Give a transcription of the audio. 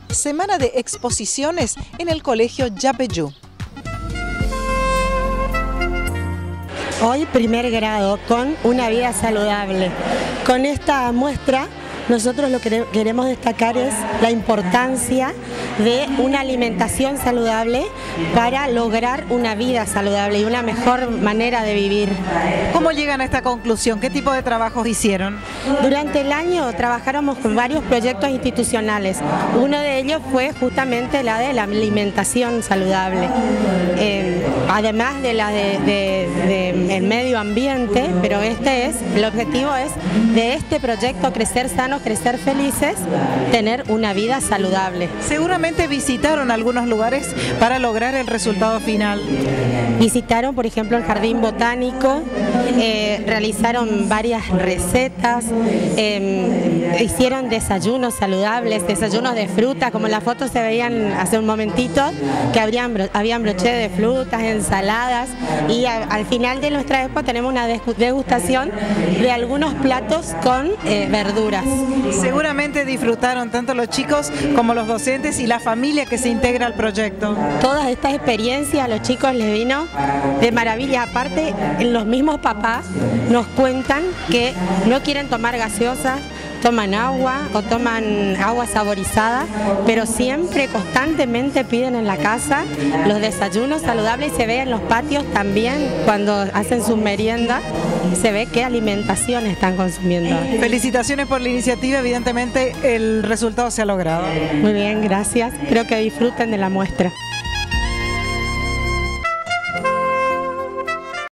Semana de exposiciones en el Colegio Yapeyú. Hoy primer grado con una vida saludable. Con esta muestra nosotros lo que queremos destacar es la importancia de una alimentación saludable para lograr una vida saludable y una mejor manera de vivir. ¿Cómo llegan a esta conclusión? ¿Qué tipo de trabajos hicieron? Durante el año trabajamos con varios proyectos institucionales. Uno de ellos fue justamente la de la alimentación saludable. Además de la del medio ambiente, pero el objetivo es de este proyecto Crecer Sanos, Crecer Felices, tener una vida saludable. Seguramente visitaron algunos lugares para lograr el resultado final. Visitaron, por ejemplo, el Jardín Botánico, realizaron varias recetas, hicieron desayunos saludables, desayunos de fruta, como en la foto se veían hace un momentito, que habían broché de frutas, ensaladas, y al final de nuestra expo tenemos una degustación de algunos platos con verduras. Seguramente disfrutaron tanto los chicos como los docentes y la familia que se integra al proyecto. Todas estas experiencias a los chicos les vino de maravilla. Aparte, los mismos papás nos cuentan que no quieren tomar gaseosas, toman agua o toman agua saborizada, pero siempre constantemente piden en la casa los desayunos saludables y se ve en los patios también cuando hacen sus meriendas, se ve qué alimentación están consumiendo. Felicitaciones por la iniciativa, evidentemente el resultado se ha logrado. Muy bien, gracias. Espero que disfruten de la muestra.